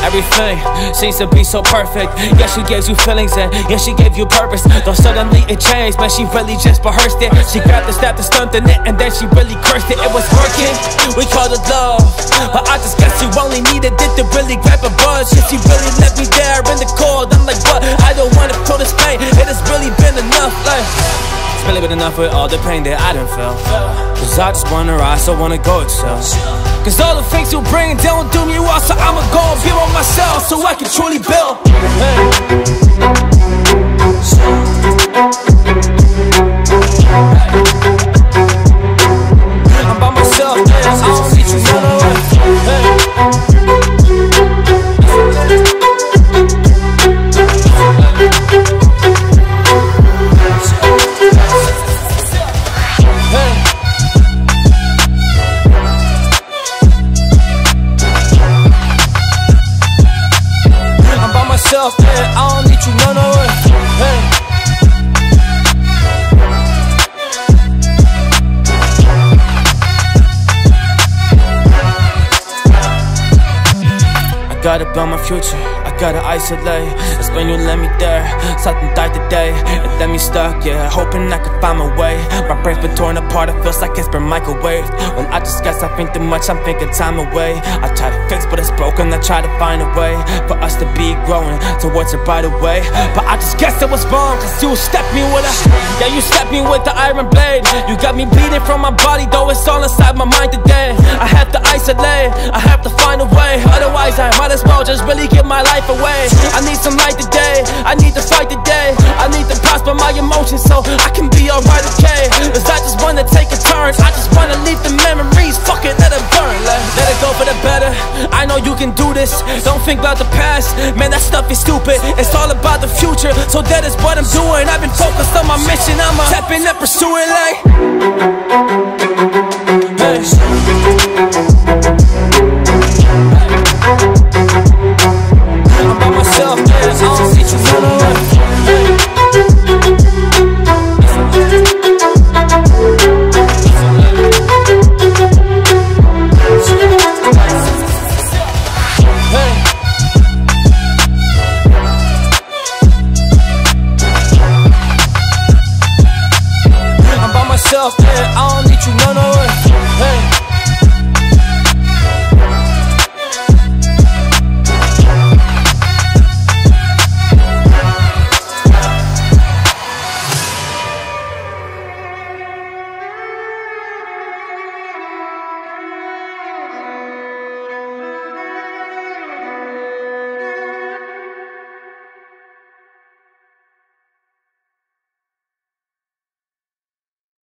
Everything seems to be so perfect. Yeah, she gives you feelings and yeah, she gave you purpose. Though suddenly it changed, man, she really just rehearsed it. She grabbed the snap to stunt in it and then she really cursed it. It was working, we called it love, but I just guess you only needed it to really grab a buzz. Yeah, she really left me there in the cold. I'm like, what? I don't wanna feel this pain. It has really been enough, like it's really been enough with all the pain that I done felt. Cause I just wanna rise, so wanna go excel. Cause all the things you bring don't do me well, so I'ma go and build on myself so I can truly build. I'm by myself, I don't need you none of it. I don't need you none of it. I gotta build my future, I gotta isolate. It's when you let me there, something died today. It left me stuck, yeah, hoping I could find my way. My brain's been torn apart, it feels like it's been microwaved. When I just guess I think too much, I'm thinking time away. I try to fix but it's broken, I try to find a way for us to be growing towards a brighter way. But I just guess it was wrong, cause you stepped me with you stepped me with the iron blade. You got me bleeding from my body, though it's all inside my mind today. I have to isolate, I have to find a way. Otherwise I might as well just really give my life away. I need some light today, I need to fight today. I need to prosper my emotions so I can be alright, okay? Cause I just wanna take a turn, I just wanna leave the memories, fuck it, let it burn. Let it go for the better, I know you can do this. Don't think about the past, man, that stuff is stupid. It's all about the future, so that is what I'm doing. I've been focused on my mission, I'ma tap in and pursue it like hey. I'm by myself, man, I don't need you none of it. I'm by myself, man, I don't need